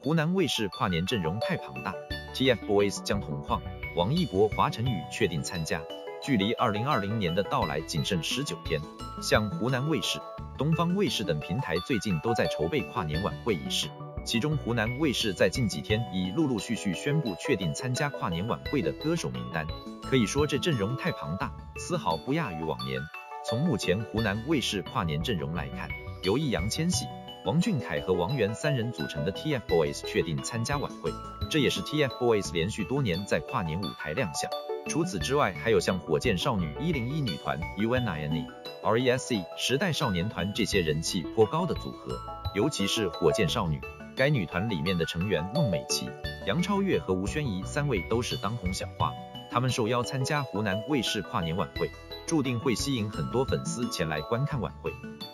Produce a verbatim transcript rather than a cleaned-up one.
湖南卫视跨年阵容太庞大 ，T F Boys 姜同框、王一博、华晨宇确定参加。距离二零二零年的到来仅剩十九天，像湖南卫视、东方卫视等平台最近都在筹备跨年晚会仪式。其中，湖南卫视在近几天已陆陆续续宣布确定参加跨年晚会的歌手名单，可以说这阵容太庞大，丝毫不亚于往年。从目前湖南卫视跨年阵容来看，由易烊千玺、王俊凯和王源三人组成的 T F Boys 确定参加晚会，这也是 T F Boys 连续多年在跨年舞台亮相。除此之外，还有像火箭少女一零一女团 U N I N E、R E S C、时代少年团这些人气颇高的组合，尤其是火箭少女。该女团里面的成员孟美岐、杨超越和吴宣仪三位都是当红小花，他们受邀参加湖南卫视跨年晚会，注定会吸引很多粉丝前来观看晚会。